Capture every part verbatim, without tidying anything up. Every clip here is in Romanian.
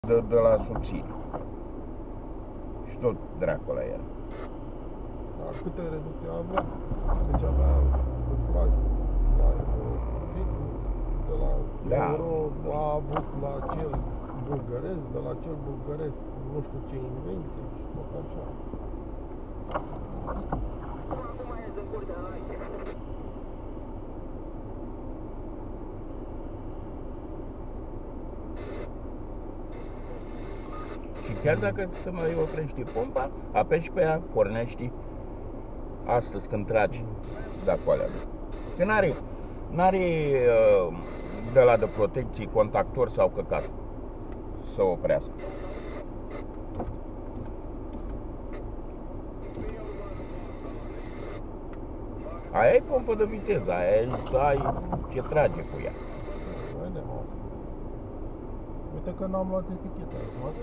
de, de la subsidii. Și tot dracu la el. Dar câte reducții avea? Deci avea cuplajul la profitul, de la Da. euro a avut la cel bulgăresc, de la cel bulgăresc nu știu ce invenție și tot așa. Și chiar dacă se mai oprește pompa, apeși pe ea, pornești astăzi când tragi de acolo. Că n-are, n-are uh, de la de protecție contactor sau căcat să oprească. Aia e pompă de viteză, aia e să ai ce trage cu ea. Vedem asta. Uite că n-am luat eticheta acum.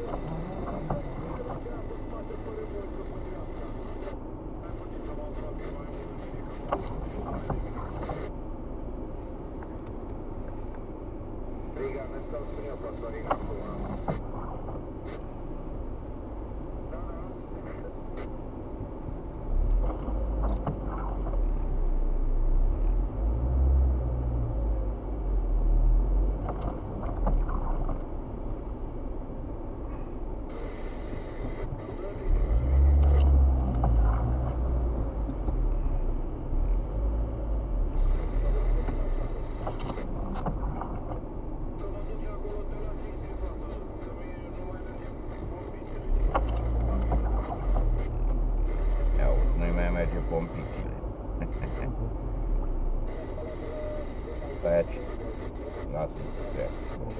Merge pompițile. Stai aici. Lasă-i să treacă.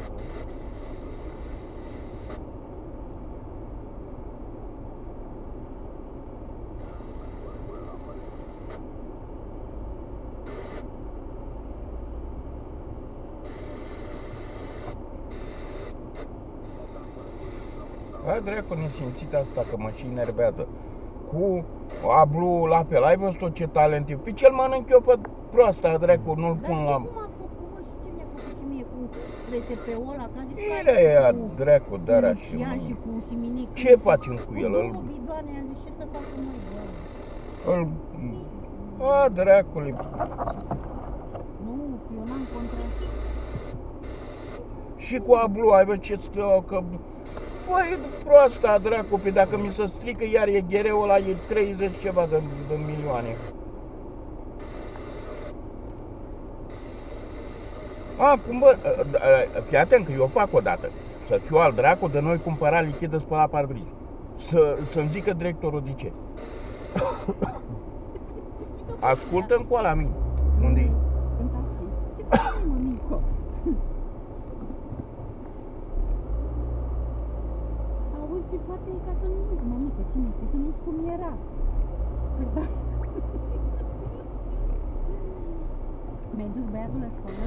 Hai dracu nesimțit asta că mă și enervează. Cu ablu la fel, ai văzut ce talent e? Pe ce-l mănânc eu pe proasta, dracu, nu-l pun la... Dar cum a făcut, bă, și ce mi-a făcut și mie cu R S P-ul ăla, că a zis Bine e, dracu, dar cu așa, Lucian și cu Siminic. ce facem cu el? Cu Îl... două bidoane, a zis, ce să facă noi, doamne? Îl... A, dracului. Nu, eu n-am contra. Și cu ablu, ai văzut ce stă, că... Păi, proasta, dracu, pe dacă mi se strică iar e ghereul ăla, e treizeci ceva de, de milioane. Acum, bă, fii atent că eu fac o dată. Să fiu al dracu de noi cumpăra lichid de spălat parbriz. Să, să-mi zică directorul de ce. Ascultă-mi cu ăla mie. Unde-i? În taxi. Ce faci, mămico? Auzi, pe poate e ca să nu uiți, mămică, cine știe, să nu uiți cum era. Păi da. Mi-ai dus băiatul la școală?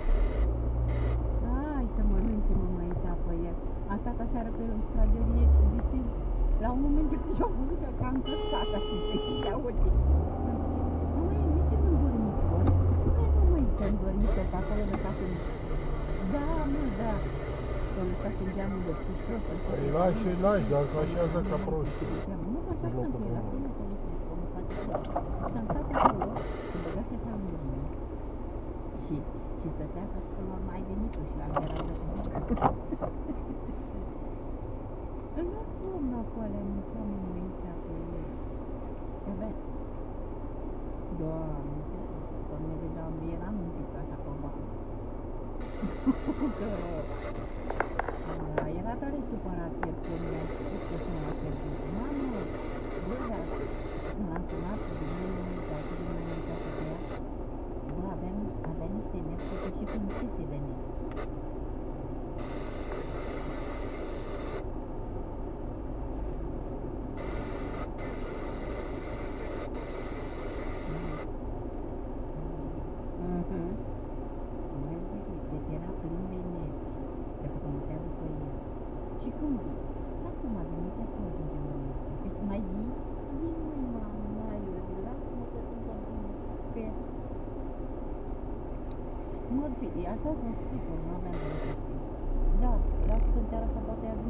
Hai să mănânce mămăița pe el. A stat aseară pe el în sufragerie și zice, la un moment dat și-a văzut că am căscat așa și se ia uite. Îmi zice, mămăi, de ce nu-mi dormi tot? Păi mămăi, că-mi dormi tot, că acolo lăsat în... Da, mă, da. Că lăsat în geamul de ești prost. Păi lași și lași, dar se așează ca prost. Nu, că așa sunt el, acolo nu că nu se spune, face tot. Și-am stat acolo, și băgase așa în urmă. Și, și stătea că până la urmă ai venit-o și l-am erat de îl lua somn acolo, mânca mămâința pe el. Te vezi? Doamne, că ne vedeam, eram un pic așa pe bancă. Că... Da, era tare supărat el când mi-a spus că sunt la serviciu. Mamă, bă, dar... Și când l-am sunat, din mine, că ai fost din mine ca să te ia, bă, avea, avea niște nervi, că și plânsese de nervi. Mhm. Deci era plin de nervi, că se comutea după el. Și când vii? Acum a venit acum ajungem la noi. Păi să mai vii? Vin, măi, mamă, mai eu, lasă-mă că sunt la bine. Pe... Mă, așa să-mi spui, că nu aveam de să spui. Da. lasă că în seara asta poate ajunge